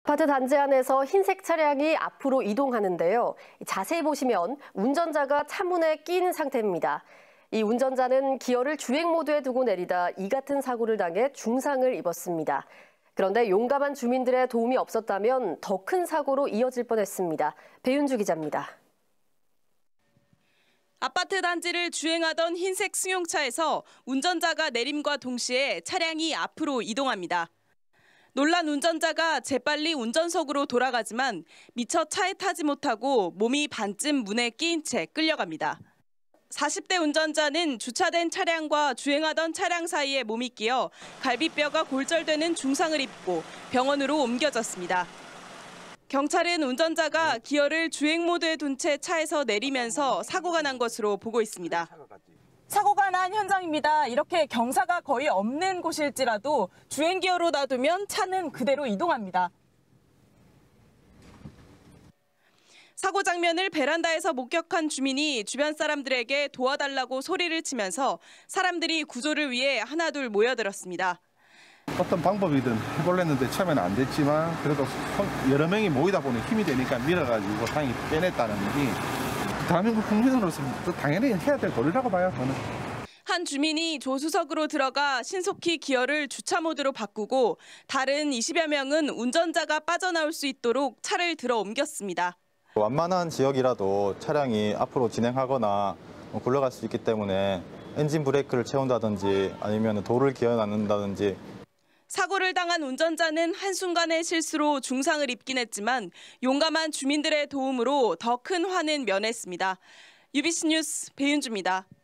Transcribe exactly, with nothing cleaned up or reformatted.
아파트 단지 안에서 흰색 차량이 앞으로 이동하는데요. 자세히 보시면 운전자가 차문에 낀 상태입니다. 이 운전자는 기어를 주행 모드에 두고 내리다 이 같은 사고를 당해 중상을 입었습니다. 그런데 용감한 주민들의 도움이 없었다면 더 큰 사고로 이어질 뻔했습니다. 배윤주 기자입니다. 아파트 단지를 주행하던 흰색 승용차에서 운전자가 내림과 동시에 차량이 앞으로 이동합니다. 놀란 운전자가 재빨리 운전석으로 돌아가지만 미처 차에 타지 못하고 몸이 반쯤 문에 끼인 채 끌려갑니다. 사십 대 운전자는 주차된 차량과 주행하던 차량 사이에 몸이 끼어 갈비뼈가 골절되는 중상을 입고 병원으로 옮겨졌습니다. 경찰은 운전자가 기어를 주행 모드에 둔 채 차에서 내리면서 사고가 난 것으로 보고 있습니다. 사고가 난 현장입니다. 이렇게 경사가 거의 없는 곳일지라도 주행 기어로 놔두면 차는 그대로 이동합니다. 사고 장면을 베란다에서 목격한 주민이 주변 사람들에게 도와달라고 소리를 치면서 사람들이 구조를 위해 하나둘 모여들었습니다. 어떤 방법이든 해보려는데 처음에는 안 됐지만 그래도 여러 명이 모이다 보니 힘이 되니까 밀어가지고 다행히 빼냈다는 일이 대한민국 국민으로서 당연히 해야 될 도리라고 봐요, 저는. 한 주민이 조수석으로 들어가 신속히 기어를 주차 모드로 바꾸고 다른 이십여 명은 운전자가 빠져나올 수 있도록 차를 들어 옮겼습니다. 완만한 지역이라도 차량이 앞으로 진행하거나 굴러갈 수 있기 때문에 엔진 브레이크를 채운다든지 아니면 도를 기어나는다든지. 사고를 당한 운전자는 한순간의 실수로 중상을 입긴 했지만 용감한 주민들의 도움으로 더 큰 화는 면했습니다. 유비씨 뉴스 배윤주입니다.